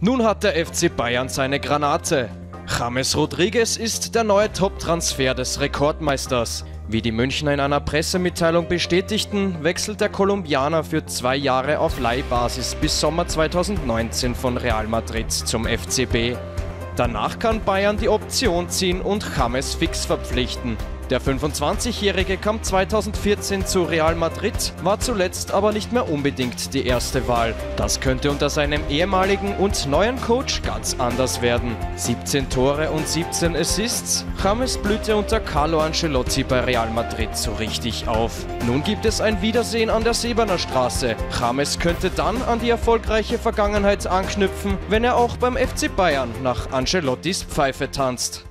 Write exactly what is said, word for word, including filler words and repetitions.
Nun hat der F C Bayern seine Granate. James Rodriguez ist der neue Top-Transfer des Rekordmeisters. Wie die Münchner in einer Pressemitteilung bestätigten, wechselt der Kolumbianer für zwei Jahre auf Leihbasis bis Sommer zweitausendneunzehn von Real Madrid zum F C B. Danach kann Bayern die Option ziehen und James fix verpflichten. Der fünfundzwanzigjährige kam zweitausendvierzehn zu Real Madrid, war zuletzt aber nicht mehr unbedingt die erste Wahl. Das könnte unter seinem ehemaligen und neuen Coach ganz anders werden. siebzehn Tore und siebzehn Assists. James blühte unter Carlo Ancelotti bei Real Madrid so richtig auf. Nun gibt es ein Wiedersehen an der Seberner Straße. James könnte dann an die erfolgreiche Vergangenheit anknüpfen, wenn er auch beim F C Bayern nach Ancelottis Pfeife tanzt.